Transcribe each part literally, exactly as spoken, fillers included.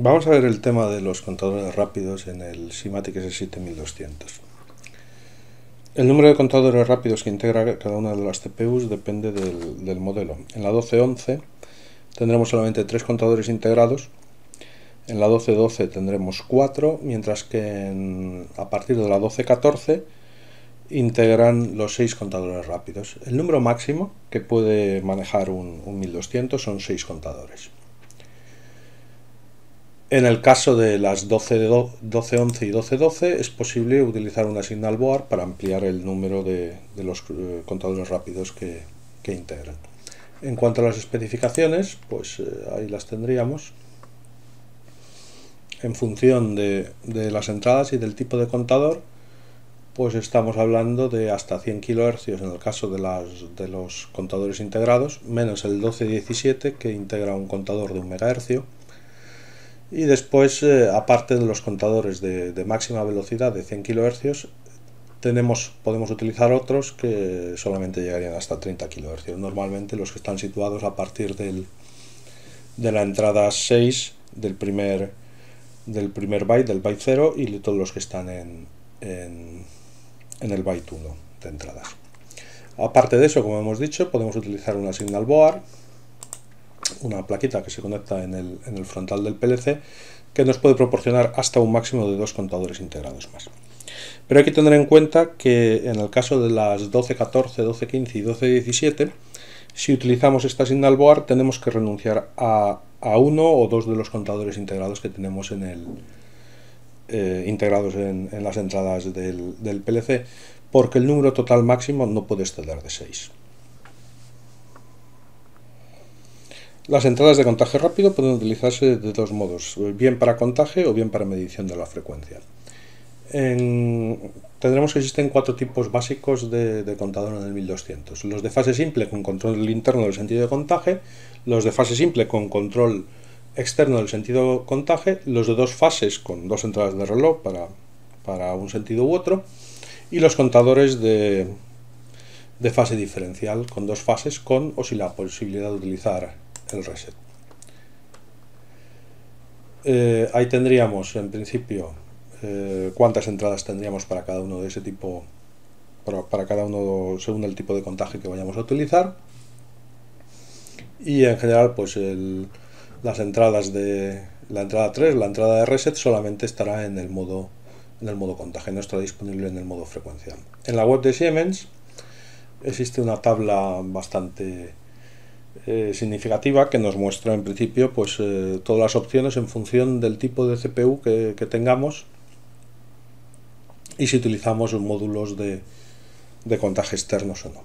Vamos a ver el tema de los contadores rápidos en el SIMATIC S siete mil doscientos. El número de contadores rápidos que integra cada una de las C P Us depende del, del modelo. En la doce once tendremos solamente tres contadores integrados, en la doce doce tendremos cuatro, mientras que en, a partir de la doce catorce integran los seis contadores rápidos. El número máximo que puede manejar un, un mil doscientos son seis contadores. En el caso de las doce once y doce doce es posible utilizar una signal board para ampliar el número de, de los eh, contadores rápidos que, que integran. En cuanto a las especificaciones, pues eh, ahí las tendríamos. En función de, de las entradas y del tipo de contador, pues estamos hablando de hasta cien kilohercios en el caso de, las, de los contadores integrados, menos el doce diecisiete que integra un contador de un megahercio. Y después, eh, aparte de los contadores de, de máxima velocidad de cien kilohercios, tenemos, podemos utilizar otros que solamente llegarían hasta treinta kilohercios. Normalmente los que están situados a partir del, de la entrada seis del primer, del primer byte, del byte cero, y todos los que están en, en, en el byte uno de entradas. Aparte de eso, como hemos dicho, podemos utilizar una signal board, una plaquita que se conecta en el, en el frontal del P L C, que nos puede proporcionar hasta un máximo de dos contadores integrados más. Pero hay que tener en cuenta que en el caso de las doce catorce, doce quince y doce diecisiete, si utilizamos esta signal board tenemos que renunciar a, a uno o dos de los contadores integrados que tenemos en el, eh, integrados en, en las entradas del, del P L C, porque el número total máximo no puede exceder de seis. Las entradas de contaje rápido pueden utilizarse de dos modos, bien para contaje o bien para medición de la frecuencia. En, tendremos que existen cuatro tipos básicos de, de contador en el mil doscientos. Los de fase simple con control interno del sentido de contaje, los de fase simple con control externo del sentido de contaje, los de dos fases con dos entradas de reloj para, para un sentido u otro, y los contadores de, de fase diferencial con dos fases con o sin la posibilidad de utilizar el reset. Eh, ahí tendríamos en principio eh, cuántas entradas tendríamos para cada uno de ese tipo, para, para cada uno según el tipo de contaje que vayamos a utilizar, y en general pues el, las entradas de la entrada tres, la entrada de reset solamente estará en el modo en el modo contaje, no estará disponible en el modo frecuencial. En la web de Siemens existe una tabla bastante Eh, significativa que nos muestra en principio pues eh, todas las opciones en función del tipo de C P U que, que tengamos y si utilizamos módulos de, de contaje externos o no.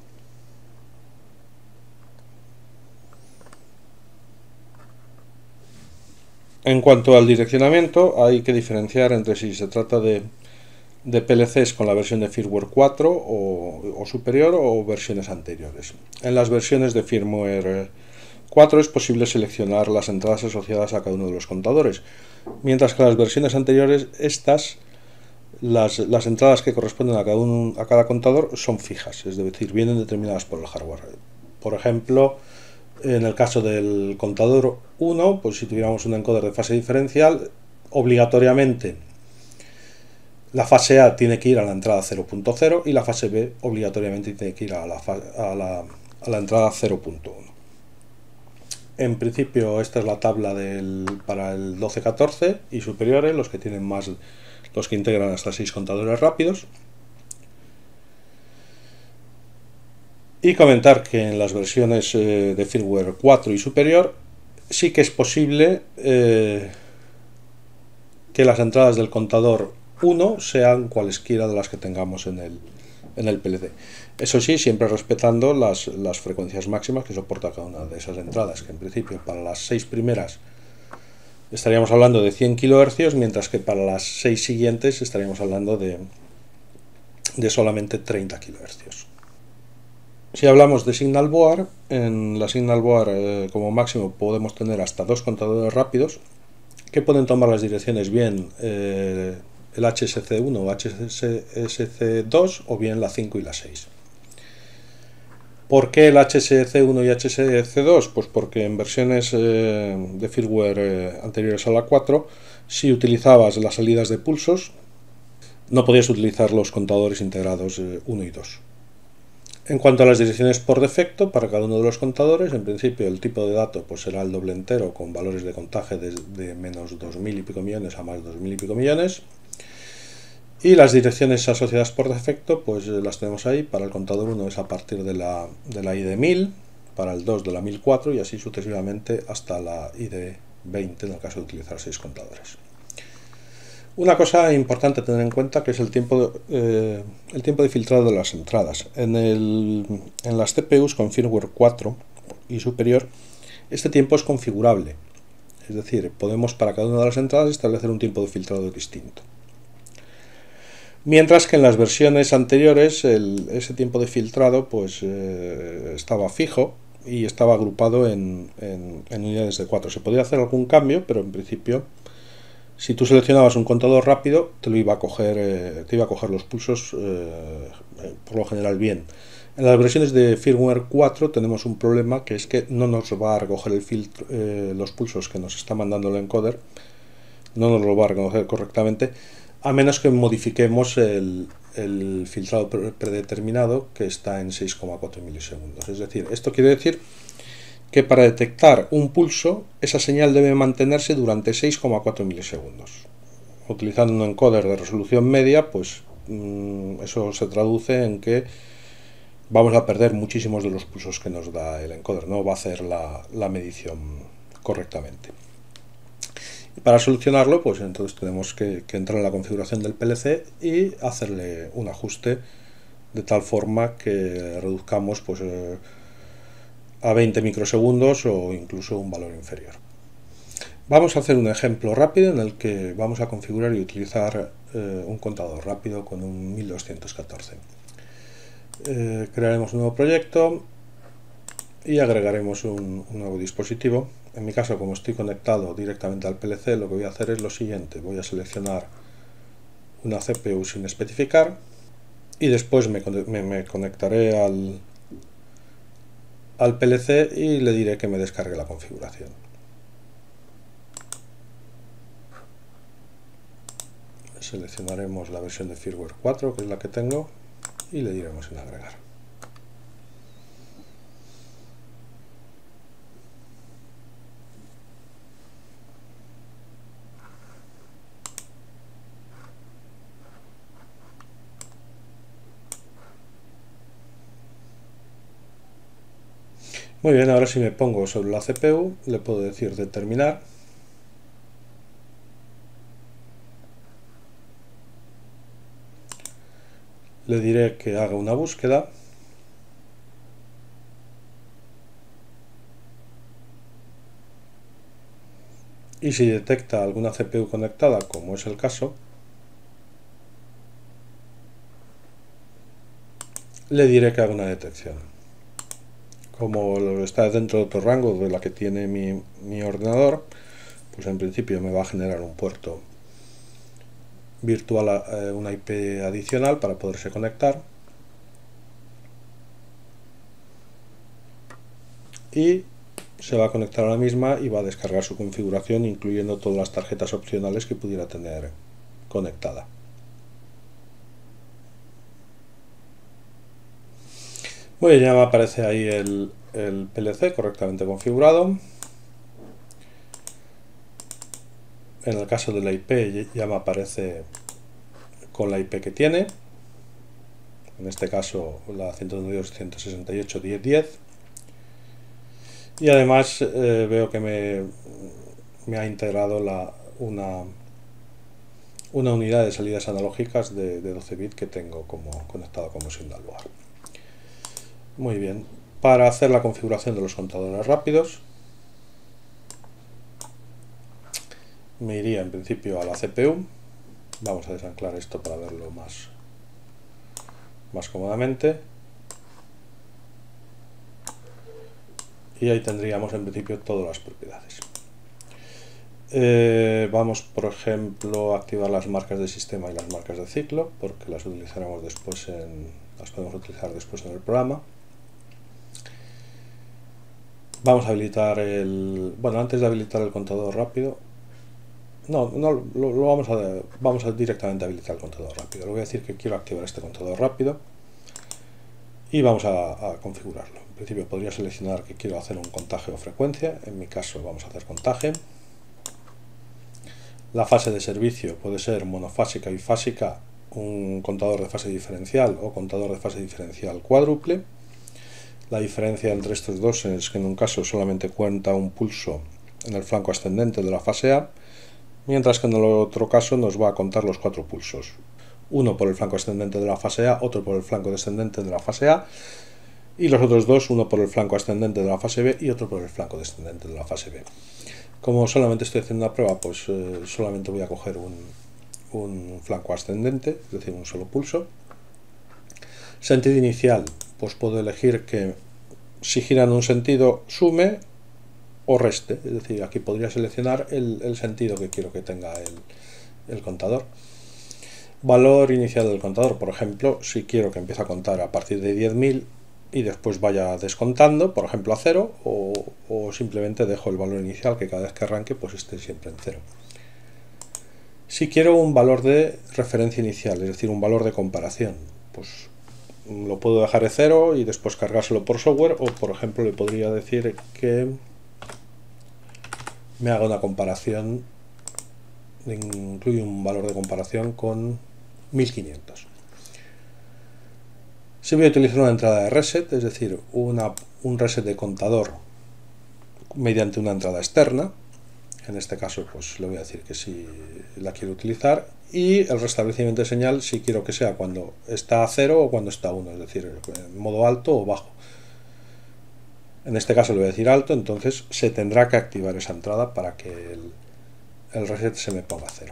En cuanto al direccionamiento, hay que diferenciar entre si se trata de, de P L Cs con la versión de firmware cuatro o, o superior o versiones anteriores. En las versiones de firmware cuatro es posible seleccionar las entradas asociadas a cada uno de los contadores, mientras que en las versiones anteriores estas, las, las entradas que corresponden a cada, un, a cada contador son fijas, es decir, vienen determinadas por el hardware. Por ejemplo, en el caso del contador uno, pues si tuviéramos un encoder de fase diferencial, obligatoriamente la fase A tiene que ir a la entrada cero punto cero y la fase B obligatoriamente tiene que ir a la, a la, a la entrada cero punto uno. En principio esta es la tabla del, para el doce catorce y superiores, los que tienen más, los que integran hasta seis contadores rápidos. Y comentar que en las versiones eh, de firmware cuatro y superior sí que es posible eh, que las entradas del contador uno sean cualesquiera de las que tengamos en el, en el P L C. Eso sí, siempre respetando las, las frecuencias máximas que soporta cada una de esas entradas, que en principio para las seis primeras estaríamos hablando de cien kilohercios, mientras que para las seis siguientes estaríamos hablando de, de solamente treinta kilohercios. Si hablamos de signal board, en la signal board eh, como máximo podemos tener hasta dos contadores rápidos que pueden tomar las direcciones bien eh, el H S C uno o H S C dos o bien la cinco y la seis. ¿Por qué el H S C uno y H S C dos? Pues porque en versiones eh, de firmware eh, anteriores a la cuatro, si utilizabas las salidas de pulsos, no podías utilizar los contadores integrados eh, uno y dos. En cuanto a las direcciones por defecto, para cada uno de los contadores, en principio el tipo de dato pues será el doble entero con valores de contaje desde menos dos mil y pico millones a más dos mil y pico millones. Y las direcciones asociadas por defecto, pues las tenemos ahí. Para el contador uno es a partir de la, de la I D mil, para el dos de la mil cuatro y así sucesivamente hasta la I D veinte en el caso de utilizar seis contadores. Una cosa importante a tener en cuenta que es el tiempo de, eh, el tiempo de filtrado de las entradas. En, el, en las C P Us con firmware cuatro y superior, este tiempo es configurable. Es decir, podemos para cada una de las entradas establecer un tiempo de filtrado distinto. Mientras que en las versiones anteriores el, ese tiempo de filtrado pues eh, estaba fijo y estaba agrupado en, en, en unidades de cuatro. Se podía hacer algún cambio, pero en principio si tú seleccionabas un contador rápido te lo iba a coger, eh, te iba a coger los pulsos eh, por lo general bien. En las versiones de firmware cuatro tenemos un problema, que es que no nos va a recoger el filtro, eh, los pulsos que nos está mandando el encoder, no nos lo va a reconocer correctamente, a menos que modifiquemos el, el filtrado predeterminado, que está en seis coma cuatro milisegundos. Es decir, esto quiere decir que para detectar un pulso, esa señal debe mantenerse durante seis coma cuatro milisegundos. Utilizando un encoder de resolución media, pues mmm, eso se traduce en que vamos a perder muchísimos de los pulsos que nos da el encoder, no va a hacer la, la medición correctamente. Para solucionarlo, pues entonces tenemos que, que entrar en la configuración del P L C y hacerle un ajuste de tal forma que reduzcamos pues, eh, a veinte microsegundos o incluso un valor inferior. Vamos a hacer un ejemplo rápido en el que vamos a configurar y utilizar eh, un contador rápido con un mil doscientos catorce. Eh, crearemos un nuevo proyecto y agregaremos un, un nuevo dispositivo. En mi caso, como estoy conectado directamente al P L C, lo que voy a hacer es lo siguiente. Voy a seleccionar una C P U sin especificar y después me, me, me conectaré al, al P L C y le diré que me descargue la configuración. Seleccionaremos la versión de firmware cuatro, que es la que tengo, y le diremos en agregar. Muy bien, ahora si me pongo sobre la C P U, le puedo decir determinar. Le diré que haga una búsqueda. Y si detecta alguna C P U conectada, como es el caso, le diré que haga una detección. Como está dentro de otro rango de la que tiene mi, mi ordenador, pues en principio me va a generar un puerto virtual, eh, una I P adicional para poderse conectar. Y se va a conectar a la misma y va a descargar su configuración, incluyendo todas las tarjetas opcionales que pudiera tener conectada. Muy bien, ya me aparece ahí el, el P L C correctamente configurado. En el caso de la I P ya me aparece con la I P que tiene, en este caso la ciento noventa y dos punto ciento sesenta y ocho punto diez punto diez, y además eh, veo que me, me ha integrado la, una, una unidad de salidas analógicas de, de doce bits que tengo como conectado como Signal Board. Muy bien, para hacer la configuración de los contadores rápidos me iría en principio a la C P U. Vamos a desanclar esto para verlo más, más cómodamente. Y ahí tendríamos en principio todas las propiedades. Eh, vamos, por ejemplo, a activar las marcas de sistema y las marcas de ciclo, porque las utilizaremos después en, las podemos utilizar después en el programa. Vamos a habilitar el... Bueno, antes de habilitar el contador rápido... No, no lo, lo vamos, a, vamos a directamente habilitar el contador rápido. Le voy a decir que quiero activar este contador rápido y vamos a, a configurarlo. En principio podría seleccionar que quiero hacer un contaje o frecuencia. En mi caso vamos a hacer contaje. La fase de servicio puede ser monofásica y bifásica, un contador de fase diferencial o contador de fase diferencial cuádruple. La diferencia entre estos dos es que en un caso solamente cuenta un pulso en el flanco ascendente de la fase A, mientras que en el otro caso nos va a contar los cuatro pulsos. Uno por el flanco ascendente de la fase A, otro por el flanco descendente de la fase A, y los otros dos, uno por el flanco ascendente de la fase B y otro por el flanco descendente de la fase B. Como solamente estoy haciendo una prueba, pues eh, solamente voy a coger un, un flanco ascendente, es decir, un solo pulso. Sentido inicial, pues puedo elegir que si gira en un sentido sume o reste, es decir, aquí podría seleccionar el, el sentido que quiero que tenga el, el contador. Valor inicial del contador, por ejemplo, si quiero que empiece a contar a partir de diez mil y después vaya descontando, por ejemplo a cero, o, o simplemente dejo el valor inicial que cada vez que arranque pues esté siempre en cero. Si quiero un valor de referencia inicial, es decir, un valor de comparación, pues lo puedo dejar de cero y después cargárselo por software, o por ejemplo le podría decir que me haga una comparación, incluye un valor de comparación con mil quinientos. Si voy a utilizar una entrada de reset, es decir, una, un reset de contador mediante una entrada externa, en este caso pues le voy a decir que sí la quiero utilizar, y el restablecimiento de señal si quiero que sea cuando está a cero o cuando está a uno, es decir, en modo alto o bajo. En este caso le voy a decir alto, entonces se tendrá que activar esa entrada para que el, el reset se me ponga a cero.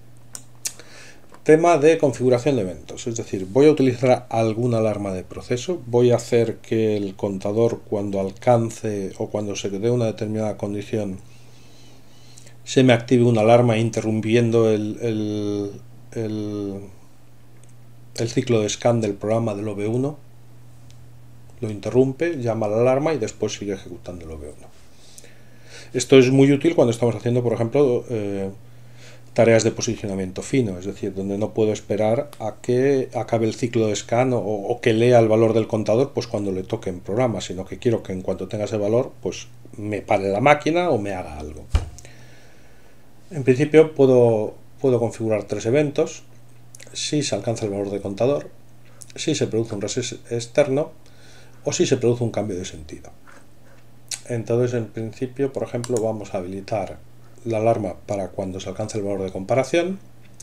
Tema de configuración de eventos, es decir, voy a utilizar alguna alarma de proceso, voy a hacer que el contador cuando alcance o cuando se dé una determinada condición se me active una alarma interrumpiendo el, el, el, el ciclo de scan del programa del O B uno, lo interrumpe, llama a la alarma y después sigue ejecutando el O B uno. Esto es muy útil cuando estamos haciendo, por ejemplo, eh, tareas de posicionamiento fino, es decir, donde no puedo esperar a que acabe el ciclo de scan o, o que lea el valor del contador pues cuando le toque en programa, sino que quiero que en cuanto tenga ese valor pues me pare la máquina o me haga algo. En principio puedo, puedo configurar tres eventos: si se alcanza el valor de contador, si se produce un reset externo o si se produce un cambio de sentido. Entonces, en principio, por ejemplo, vamos a habilitar la alarma para cuando se alcance el valor de comparación.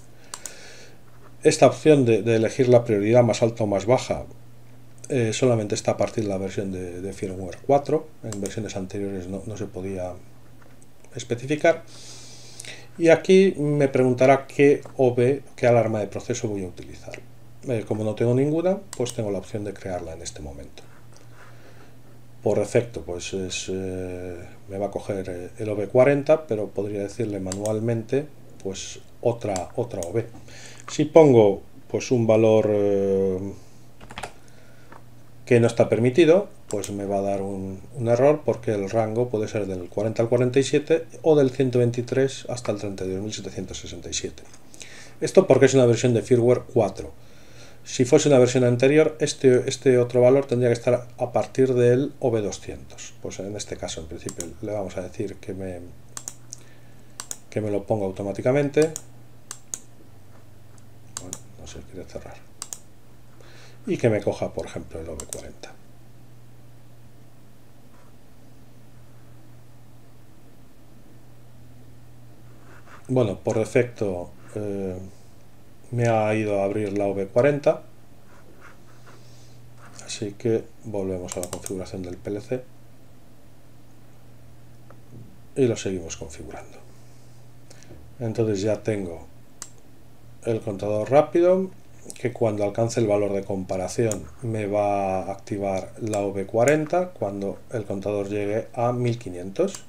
Esta opción de, de elegir la prioridad más alta o más baja eh, solamente está a partir de la versión de, de firmware cuatro, en versiones anteriores no, no se podía especificar. Y aquí me preguntará qué O B, qué alarma de proceso voy a utilizar. Eh, como no tengo ninguna, pues tengo la opción de crearla en este momento. Por defecto, pues es, eh, me va a coger el O B cuarenta, pero podría decirle manualmente pues otra, otra O B. Si pongo pues un valor eh, que no está permitido, pues me va a dar un, un error, porque el rango puede ser del cuarenta al cuarenta y siete o del ciento veintitrés hasta el treinta y dos mil setecientos sesenta y siete. Esto porque es una versión de firmware cuatro. Si fuese una versión anterior, este, este otro valor tendría que estar a partir del O B doscientos. Pues en este caso, en principio, le vamos a decir que me, que me lo ponga automáticamente. Bueno, no se quiere cerrar. Y que me coja, por ejemplo, el O B cuarenta. Bueno, por defecto eh, me ha ido a abrir la O B cuarenta, así que volvemos a la configuración del P L C y lo seguimos configurando. Entonces ya tengo el contador rápido, que cuando alcance el valor de comparación me va a activar la O B cuarenta cuando el contador llegue a mil quinientos.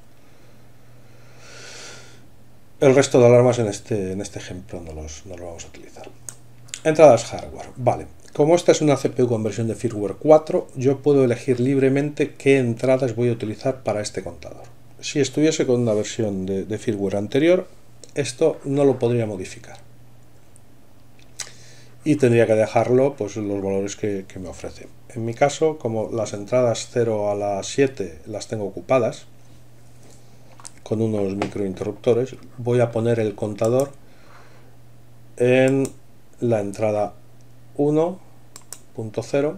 El resto de alarmas en este, en este ejemplo no los, no los vamos a utilizar. Entradas hardware. Vale. Como esta es una C P U con versión de firmware cuatro, yo puedo elegir libremente qué entradas voy a utilizar para este contador. Si estuviese con una versión de, de firmware anterior, esto no lo podría modificar. Y tendría que dejarlo pues los valores que, que me ofrece. En mi caso, como las entradas cero a las siete las tengo ocupadas con unos microinterruptores, voy a poner el contador en la entrada uno punto cero,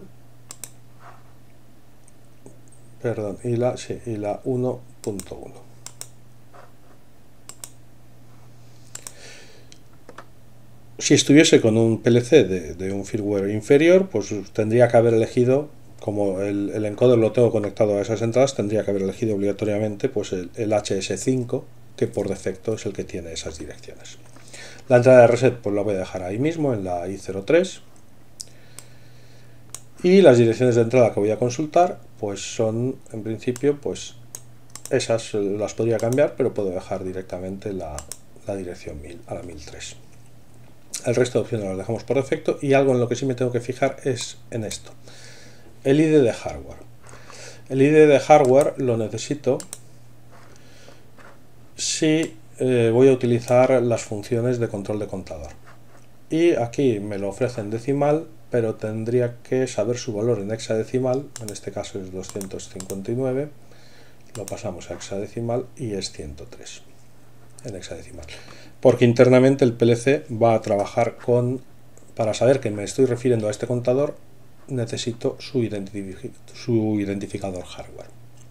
perdón, y la, sí, y la uno punto uno. Si estuviese con un P L C de, de un firmware inferior, pues tendría que haber elegido, como el, el encoder lo tengo conectado a esas entradas, tendría que haber elegido obligatoriamente pues el, el H S cinco, que por defecto es el que tiene esas direcciones. La entrada de reset pues la voy a dejar ahí mismo, en la I cero tres. Y las direcciones de entrada que voy a consultar pues son, en principio, pues esas las podría cambiar, pero puedo dejar directamente la, la dirección mil a la mil tres. El resto de opciones las dejamos por defecto, y algo en lo que sí me tengo que fijar es en esto: el I D de hardware. El I D de hardware lo necesito si eh, voy a utilizar las funciones de control de contador. Y aquí me lo ofrecen decimal, pero tendría que saber su valor en hexadecimal. En este caso es doscientos cincuenta y nueve. Lo pasamos a hexadecimal y es ciento tres en hexadecimal. Porque internamente el P L C va a trabajar con, para saber que me estoy refiriendo a este contador, necesito su, identific su identificador hardware.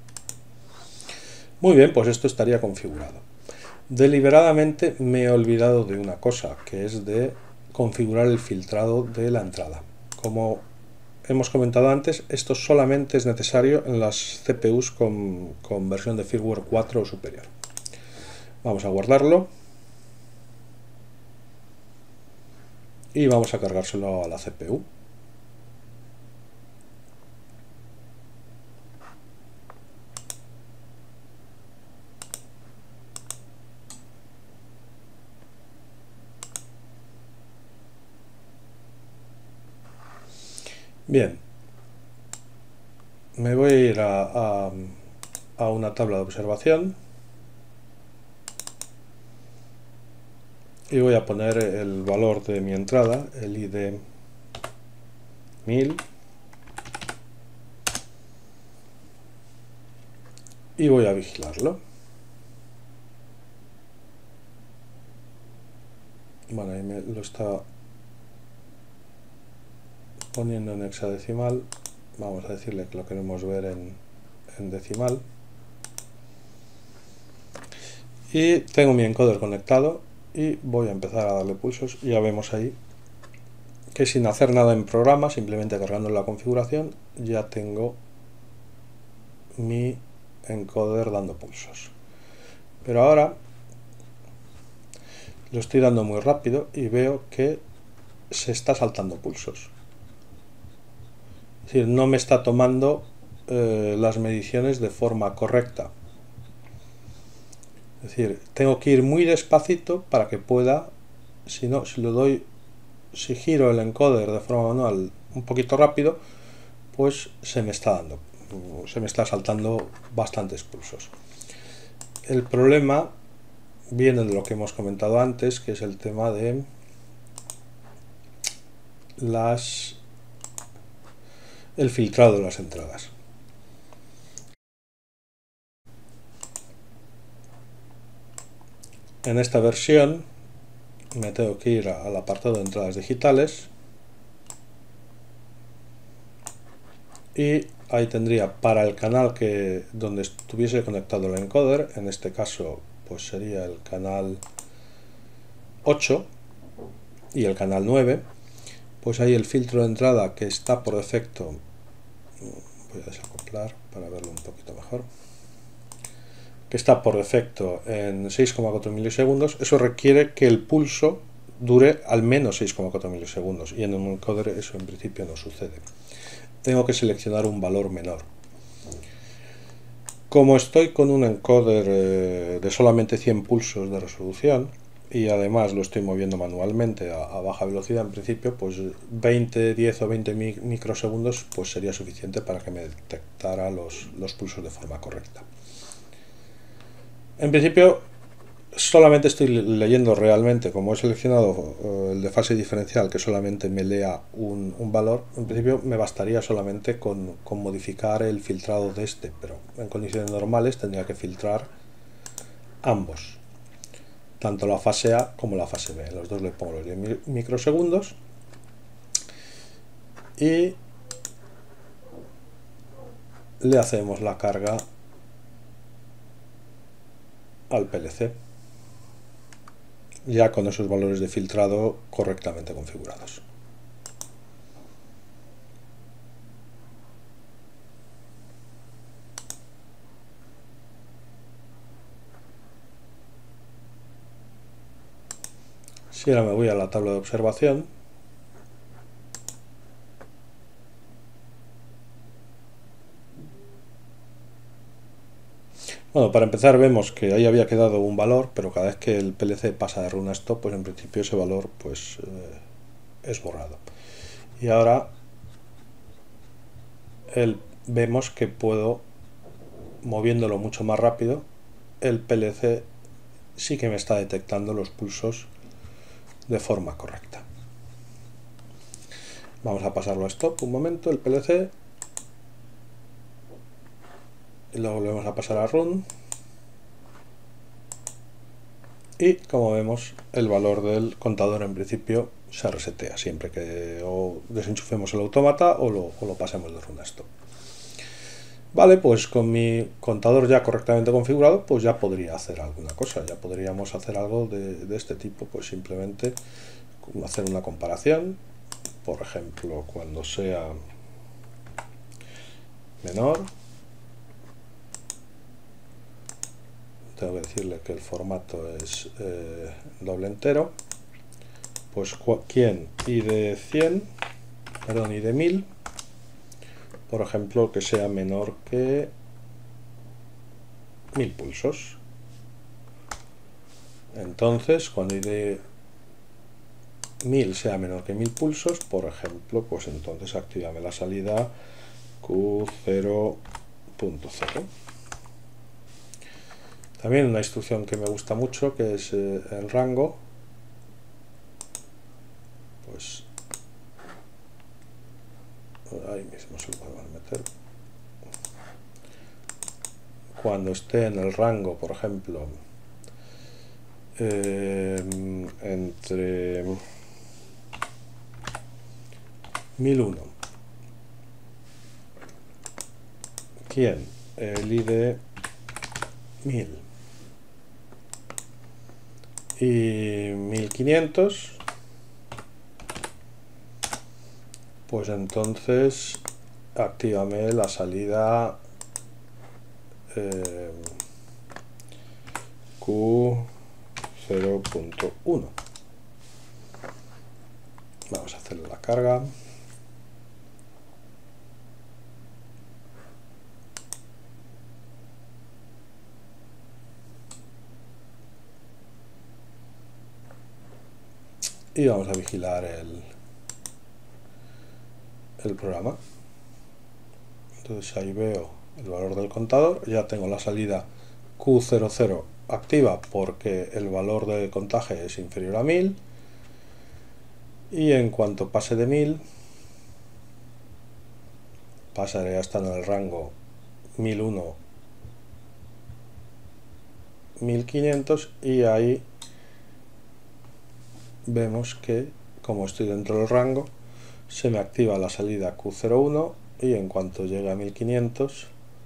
Muy bien, pues esto estaría configurado. Deliberadamente me he olvidado de una cosa, que es de configurar el filtrado de la entrada. Como hemos comentado antes, esto solamente es necesario en las C P Us con, con versión de firmware cuatro o superior. Vamos a guardarlo y vamos a cargárselo a la C P U. Bien, me voy a ir a, a, a una tabla de observación y voy a poner el valor de mi entrada, el I D mil, y voy a vigilarlo. Bueno, ahí me lo está poniendo en hexadecimal. Vamos a decirle que lo queremos ver en, en decimal. Y tengo mi encoder conectado y voy a empezar a darle pulsos. Ya vemos ahí que sin hacer nada en programa, simplemente cargando la configuración, ya tengo mi encoder dando pulsos. Pero ahora lo estoy dando muy rápido y veo que se está saltando pulsos. Es decir, no me está tomando eh, las mediciones de forma correcta. Es decir, tengo que ir muy despacito para que pueda, si no, si lo doy, si giro el encoder de forma manual un poquito rápido, pues se me está dando, se me está saltando bastantes pulsos. El problema viene de lo que hemos comentado antes, que es el tema de las el filtrado de las entradas. En esta versión me tengo que ir al apartado de entradas digitales y ahí tendría para el canal que donde estuviese conectado el encoder, en este caso pues sería el canal ocho y el canal nueve, pues ahí el filtro de entrada que está por defecto, voy a desacoplar para verlo un poquito mejor, que está por defecto en seis coma cuatro milisegundos. Eso requiere que el pulso dure al menos seis coma cuatro milisegundos, y en un encoder eso en principio no sucede. Tengo que seleccionar un valor menor. Como estoy con un encoder eh, de solamente cien pulsos de resolución, y además lo estoy moviendo manualmente a, a baja velocidad en principio, pues veinte, diez o veinte microsegundos pues sería suficiente para que me detectara los, los pulsos de forma correcta. En principio solamente estoy leyendo realmente, como he seleccionado uh, el de fase diferencial, que solamente me lea un, un valor. En principio me bastaría solamente con, con modificar el filtrado de este, pero en condiciones normales tendría que filtrar ambos, tanto la fase A como la fase B. Los dos le pongo los diez microsegundos y le hacemos la carga al P L C, ya con esos valores de filtrado correctamente configurados. Si ahora me voy a la tabla de observación, bueno, para empezar vemos que ahí había quedado un valor, pero cada vez que el P L C pasa de run a stop, pues en principio ese valor pues eh, es borrado. Y ahora el, vemos que puedo, moviéndolo mucho más rápido, el P L C sí que me está detectando los pulsos de forma correcta. Vamos a pasarlo a stop un momento, el P L C, y lo volvemos a pasar a run, y como vemos el valor del contador en principio se resetea siempre que o desenchufemos el autómata o lo, o lo pasemos de run a stop. Vale, pues con mi contador ya correctamente configurado, pues ya podría hacer alguna cosa, ya podríamos hacer algo de, de este tipo, pues simplemente hacer una comparación, por ejemplo, cuando sea menor, tengo que decirle que el formato es eh, doble entero, pues quién y de cien, perdón, y de mil, por ejemplo, que sea menor que mil pulsos. Entonces, cuando y de mil sea menor que mil pulsos, por ejemplo, pues entonces activame la salida Q cero punto cero. También una instrucción que me gusta mucho, que es eh, el rango, pues ahí mismo se lo podemos meter. Cuando esté en el rango, por ejemplo, eh, entre mil uno, ¿quién? El I D mil y mil quinientos, pues entonces actívame la salida eh, Q cero punto uno. Vamos a hacerle la carga. Y vamos a vigilar el, el programa. Entonces ahí veo el valor del contador, ya tengo la salida Q cero cero activa porque el valor de contaje es inferior a mil, y en cuanto pase de mil pasaré a estar en el rango mil uno mil quinientos, y ahí vemos que como estoy dentro del rango se me activa la salida Q cero uno, y en cuanto llegue a mil quinientos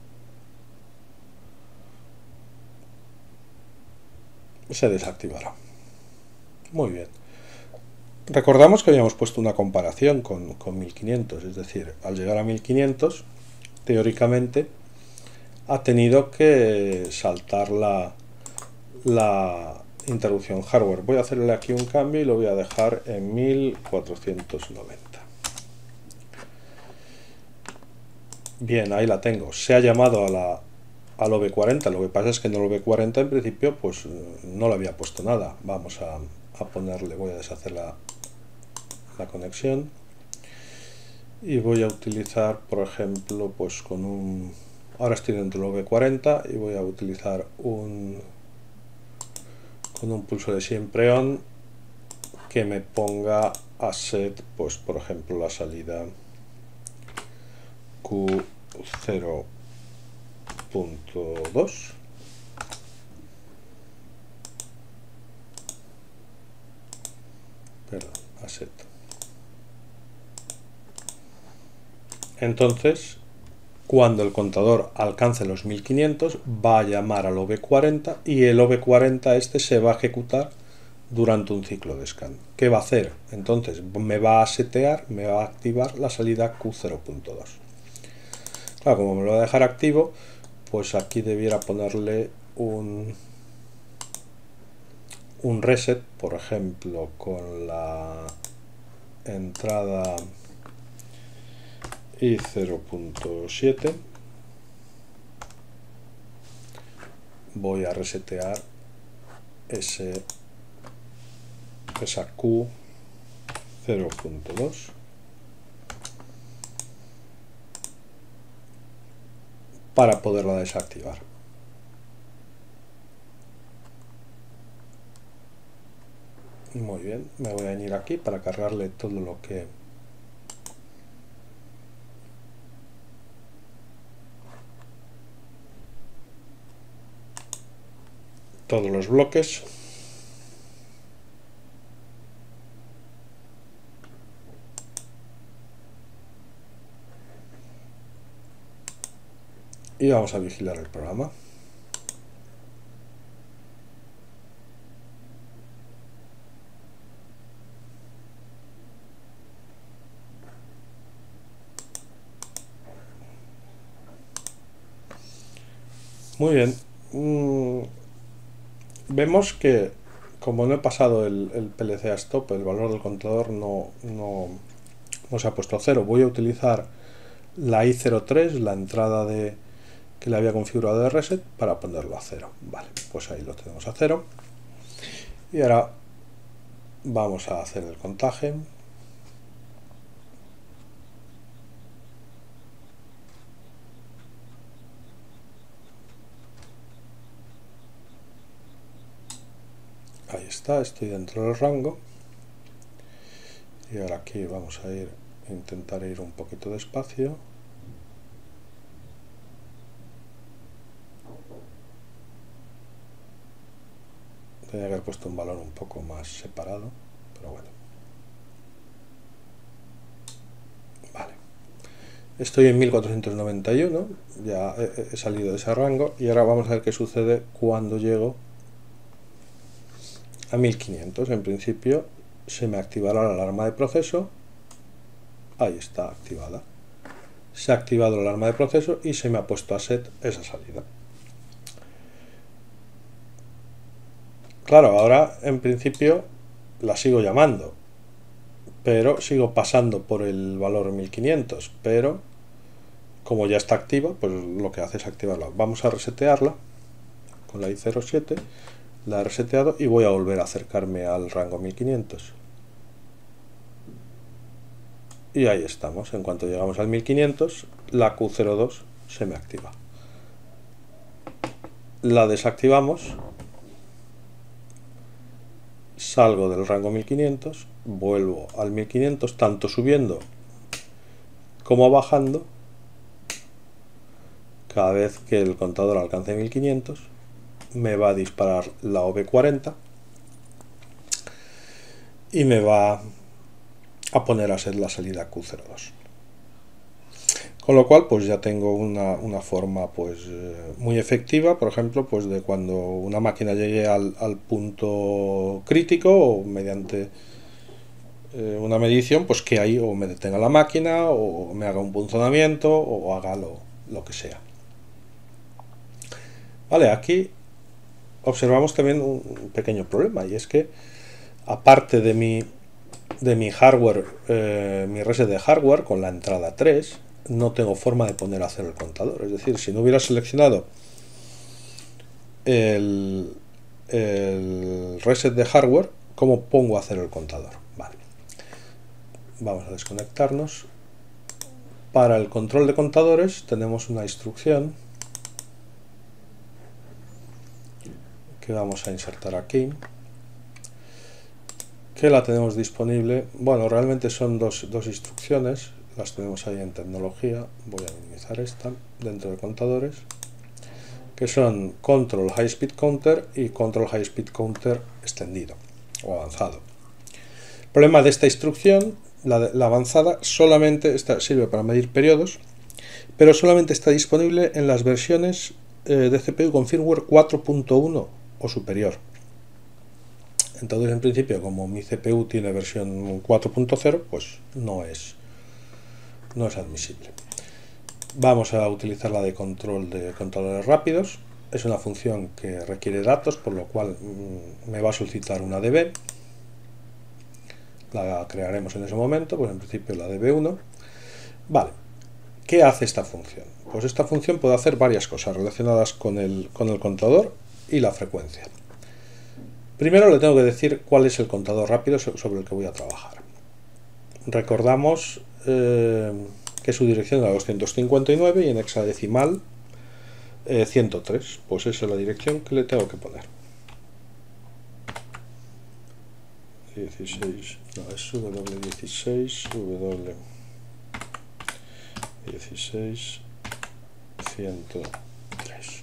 se desactivará. Muy bien. Recordamos que habíamos puesto una comparación con, con mil quinientos, es decir, al llegar a mil quinientos, teóricamente ha tenido que saltar la, la interrupción hardware. Voy a hacerle aquí un cambio y lo voy a dejar en mil cuatrocientos noventa. Bien, ahí la tengo. Se ha llamado a la al O V cuarenta. Lo que pasa es que en el O V cuarenta en principio pues no le había puesto nada. Vamos a, a ponerle, voy a deshacer la, la conexión y voy a utilizar, por ejemplo, pues con un, ahora estoy dentro del O V cuarenta y voy a utilizar un con un pulso de siempre on que me ponga a set, pues por ejemplo la salida Q cero punto dos. Perdón, a set. Entonces, cuando el contador alcance los mil quinientos, va a llamar al O V cuarenta y el O V cuarenta este se va a ejecutar durante un ciclo de scan. ¿Qué va a hacer? Entonces me va a setear, me va a activar la salida Q cero punto dos. Claro, como me lo va a dejar activo, pues aquí debiera ponerle un, un reset, por ejemplo, con la entrada I cero punto siete. Voy a resetear ese, esa Q cero punto dos para poderla desactivar. Muy bien, me voy a venir aquí para cargarle todo lo que todos los bloques. Y vamos a vigilar el programa. Muy bien. Mm, vemos que como no he pasado el, el P L C a stop, el valor del contador no, no, no se ha puesto a cero. Voy a utilizar la I cero tres, la entrada de que le había configurado de reset, para ponerlo a cero. Vale, pues ahí lo tenemos a cero. Y ahora vamos a hacer el contaje. Ahí está, estoy dentro del rango. Y ahora aquí vamos a ir, intentar ir un poquito despacio. Tenía que haber puesto un valor un poco más separado, pero bueno. Vale. Estoy en mil cuatrocientos noventa y uno, ya he, he salido de ese rango y ahora vamos a ver qué sucede cuando llego a mil quinientos. En principio se me activará la alarma de proceso. Ahí está activada. Se ha activado la alarma de proceso y se me ha puesto a set esa salida. Claro, ahora en principio la sigo llamando, pero sigo pasando por el valor mil quinientos, pero como ya está activa, pues lo que hace es activarla. Vamos a resetearla con la I cero siete, la he reseteado y voy a volver a acercarme al rango mil quinientos. Y ahí estamos. En cuanto llegamos al mil quinientos, la Q cero dos se me activa. La desactivamos, salgo del rango mil quinientos, vuelvo al mil quinientos, tanto subiendo como bajando. Cada vez que el contador alcance mil quinientos, me va a disparar la O V cuarenta y me va a poner a ser la salida Q cero dos. Con lo cual, pues ya tengo una, una forma pues eh, muy efectiva, por ejemplo, pues de cuando una máquina llegue al, al punto crítico o mediante eh, una medición, pues que ahí o me detenga la máquina o me haga un punzonamiento o haga lo, lo que sea. Vale, aquí observamos también un pequeño problema, y es que aparte de mi, de mi hardware, eh, mi reset de hardware con la entrada tres, no tengo forma de poner a cero el contador. Es decir, si no hubiera seleccionado el, el reset de hardware, ¿cómo pongo a hacer el contador? Vale. Vamos a desconectarnos. Para el control de contadores tenemos una instrucción que vamos a insertar aquí, que la tenemos disponible. Bueno, realmente son dos, dos instrucciones, las tenemos ahí en tecnología. Voy a minimizar esta dentro de contadores, que son Control High Speed Counter y Control High Speed Counter extendido o avanzado. El problema de esta instrucción, la, de, la avanzada, solamente está, sirve para medir periodos, pero solamente está disponible en las versiones eh, de C P U con firmware cuatro punto uno o superior. Entonces, en principio, como mi C P U tiene versión cuatro punto cero, pues no es, no es admisible. Vamos a utilizar la de control de contadores rápidos. Es una función que requiere datos, por lo cual mmm, me va a solicitar una D B. La crearemos en ese momento, pues en principio la D B uno. Vale, ¿qué hace esta función? Pues esta función puede hacer varias cosas relacionadas con el, con el contador y la frecuencia. Primero le tengo que decir cuál es el contador rápido sobre el que voy a trabajar. Recordamos eh, que su dirección era doscientos cincuenta y nueve y en hexadecimal eh, ciento tres. Pues esa es la dirección que le tengo que poner. dieciséis, no, es W dieciséis, W dieciséis, ciento tres.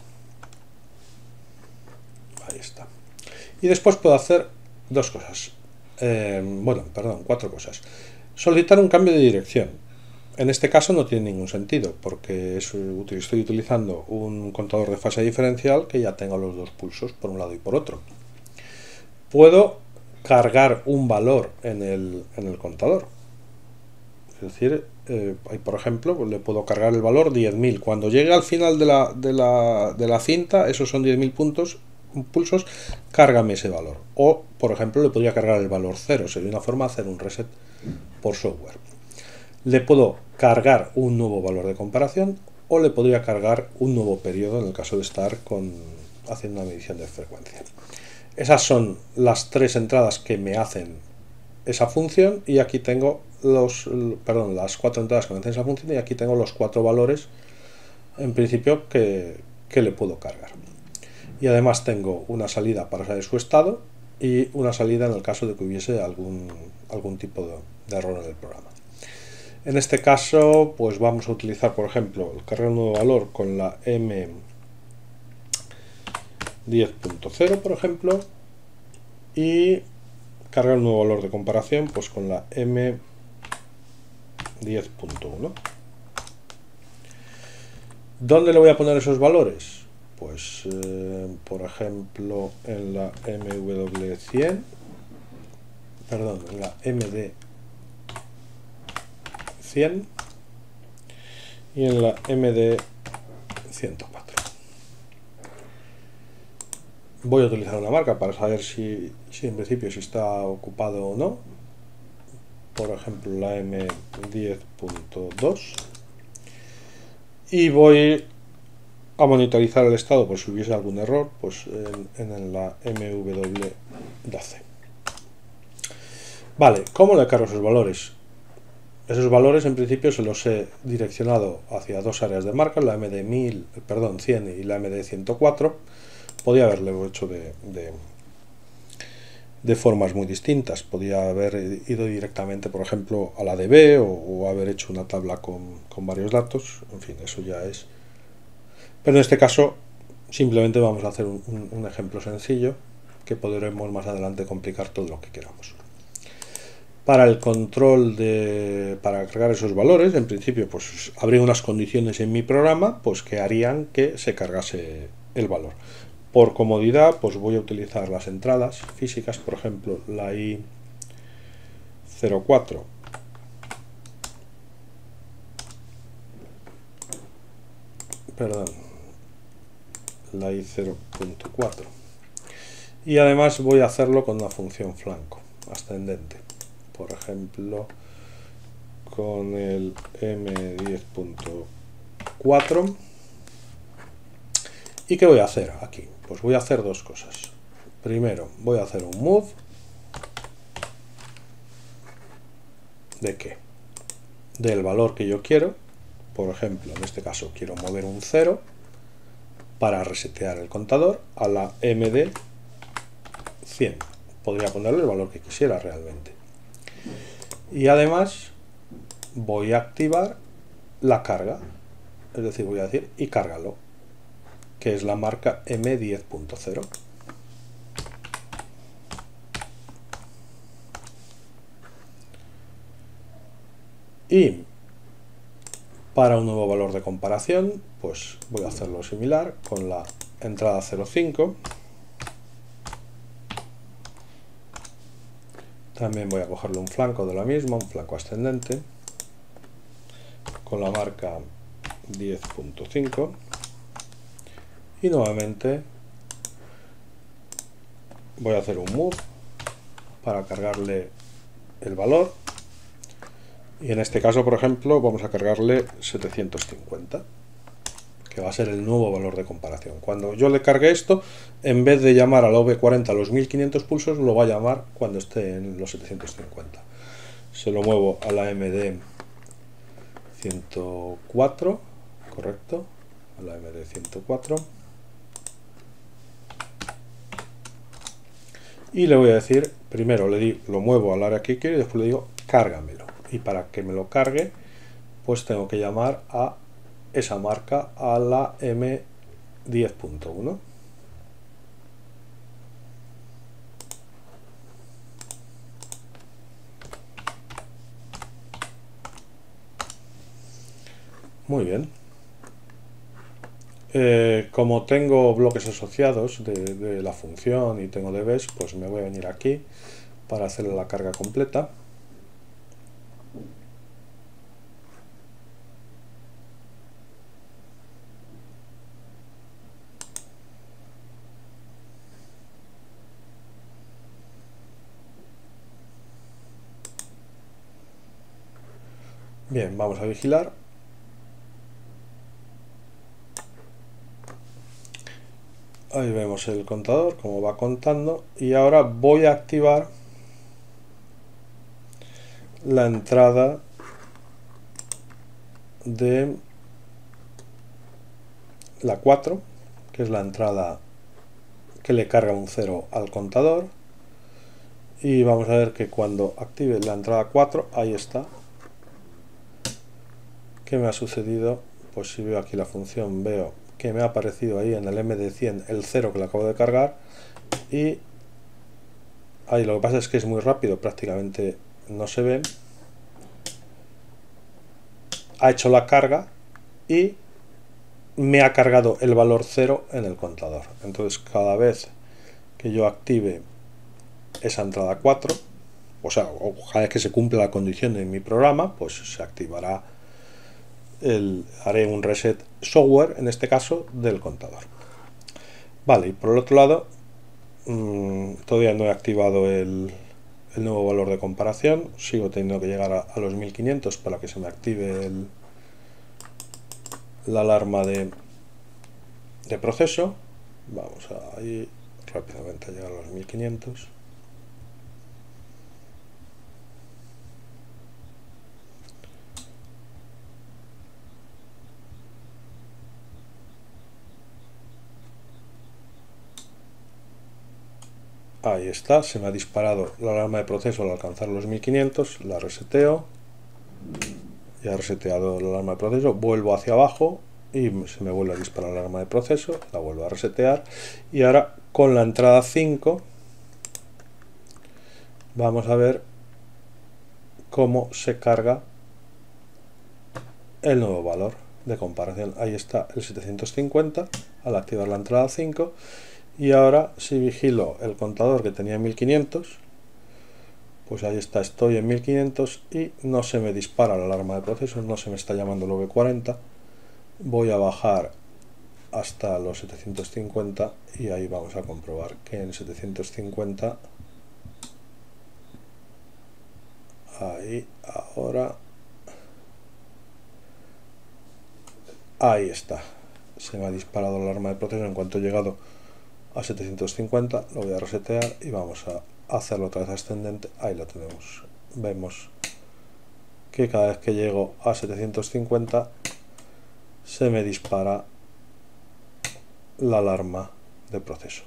Ahí está. Y después puedo hacer dos cosas. Eh, bueno, perdón, cuatro cosas. Solicitar un cambio de dirección. En este caso no tiene ningún sentido, porque es, estoy utilizando un contador de fase diferencial que ya tenga los dos pulsos por un lado y por otro. Puedo cargar un valor en el, en el contador. Es decir, eh, por ejemplo, pues le puedo cargar el valor diez mil. Cuando llegue al final de la, de la, de la cinta, esos son diez mil puntos, pulsos, cárgame ese valor. O, por ejemplo, le podría cargar el valor cero. Sería una forma de hacer un reset por software. Le puedo cargar un nuevo valor de comparación o le podría cargar un nuevo periodo en el caso de estar con, haciendo una medición de frecuencia. Esas son las tres entradas que me hacen esa función y aquí tengo los, perdón, las cuatro entradas que me hacen esa función y aquí tengo los cuatro valores en principio que, que le puedo cargar. Y además tengo una salida para saber su estado y una salida en el caso de que hubiese algún, algún tipo de, de error en el programa. En este caso, pues vamos a utilizar, por ejemplo, el cargar un nuevo valor con la M diez punto cero, por ejemplo, y cargar un nuevo valor de comparación pues con la M diez punto uno. ¿Dónde le voy a poner esos valores? Pues, eh, por ejemplo, en la M W cien, perdón, en la M D cien y en la M D ciento cuatro. Voy a utilizar una marca para saber si, si en principio si está ocupado o no. Por ejemplo, la M diez punto dos. Y voy a monitorizar el estado por si hubiese algún error pues en, en la M W doce. Vale, ¿cómo le cargo esos valores? Esos valores en principio se los he direccionado hacia dos áreas de marca, la M D mil, perdón, cien y la M D ciento cuatro. Podía haberlo hecho de, de, de formas muy distintas. Podía haber ido directamente, por ejemplo, a la D B o, o haber hecho una tabla con, con varios datos. En fin, eso ya es. Pero en este caso, simplemente vamos a hacer un, un, un ejemplo sencillo que podremos más adelante complicar todo lo que queramos. Para el control de, para cargar esos valores, en principio, pues habría unas condiciones en mi programa, pues que harían que se cargase el valor. Por comodidad, pues voy a utilizar las entradas físicas, por ejemplo, la I cero cuatro perdón, la I cero punto cuatro, y además voy a hacerlo con una función flanco ascendente, por ejemplo, con el M diez punto cuatro. ¿Y qué voy a hacer aquí? Pues voy a hacer dos cosas. Primero voy a hacer un move. ¿De qué? Del valor que yo quiero. Por ejemplo, en este caso quiero mover un cero para resetear el contador a la M D cien. Podría ponerle el valor que quisiera realmente. Y además voy a activar la carga. Es decir, voy a decir y cárgalo, que es la marca M diez punto cero. Y para un nuevo valor de comparación, pues voy a hacerlo similar con la entrada cero punto cinco. También voy a cogerle un flanco de la misma, un flanco ascendente, con la marca diez punto cinco. Y nuevamente voy a hacer un move para cargarle el valor. Y en este caso, por ejemplo, vamos a cargarle setecientos cincuenta, que va a ser el nuevo valor de comparación. Cuando yo le cargue esto, en vez de llamar a la V cuarenta a los mil quinientos pulsos, lo va a llamar cuando esté en los setecientos cincuenta. Se lo muevo a la M D ciento cuatro, correcto, a la M D ciento cuatro. Y le voy a decir, primero le di, lo muevo al área que quiero y después le digo, cárgamelo. Y para que me lo cargue, pues tengo que llamar a esa marca a la M diez punto uno. Muy bien. Eh, como tengo bloques asociados de, de la función y tengo dbs, pues me voy a venir aquí para hacerle la carga completa. Bien, vamos a vigilar. Ahí vemos el contador, como va contando. Y ahora voy a activar la entrada de la cuatro, que es la entrada que le carga un cero al contador. Y vamos a ver que cuando active la entrada cuatro, ahí está. ¿Qué me ha sucedido? Pues si veo aquí la función, veo que me ha aparecido ahí en el M D cien el cero que le acabo de cargar. Y ahí lo que pasa es que es muy rápido, prácticamente no se ve. Ha hecho la carga y me ha cargado el valor cero en el contador. Entonces cada vez que yo active esa entrada cuatro, o sea, o cada vez que se cumpla la condición de mi programa, pues se activará el, haré un reset software, en este caso, del contador. Vale, y por el otro lado, mmm, todavía no he activado el, el nuevo valor de comparación. Sigo teniendo que llegar a, a los mil quinientos para que se me active el, la alarma de, de proceso. Vamos a ir rápidamente a llegar a los mil quinientos. Ahí está, se me ha disparado la alarma de proceso al alcanzar los mil quinientos, la reseteo, ya he reseteado la alarma de proceso, vuelvo hacia abajo y se me vuelve a disparar la alarma de proceso, la vuelvo a resetear y ahora con la entrada cinco vamos a ver cómo se carga el nuevo valor de comparación. Ahí está el setecientos cincuenta al activar la entrada cinco. Y ahora si vigilo el contador que tenía en mil quinientos, pues ahí está, estoy en mil quinientos y no se me dispara la alarma de proceso, no se me está llamando el V cuarenta. Voy a bajar hasta los setecientos cincuenta y ahí vamos a comprobar que en setecientos cincuenta, ahí, ahora, ahí está, se me ha disparado la alarma de proceso en cuanto he llegado a setecientos cincuenta. Lo voy a resetear y vamos a hacerlo otra vez ascendente. Ahí lo tenemos. Vemos que cada vez que llego a setecientos cincuenta se me dispara la alarma de proceso.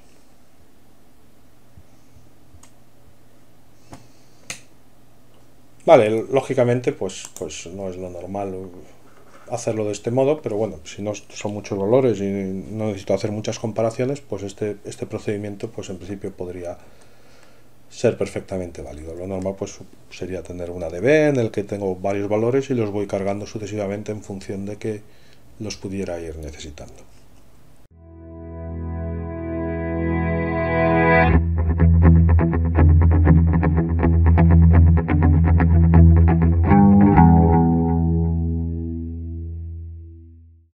Vale, lógicamente pues, pues no es lo normal hacerlo de este modo, pero bueno, si no son muchos valores y no necesito hacer muchas comparaciones, pues este, este procedimiento pues en principio podría ser perfectamente válido. Lo normal pues sería tener una D B en el que tengo varios valores y los voy cargando sucesivamente en función de que los pudiera ir necesitando.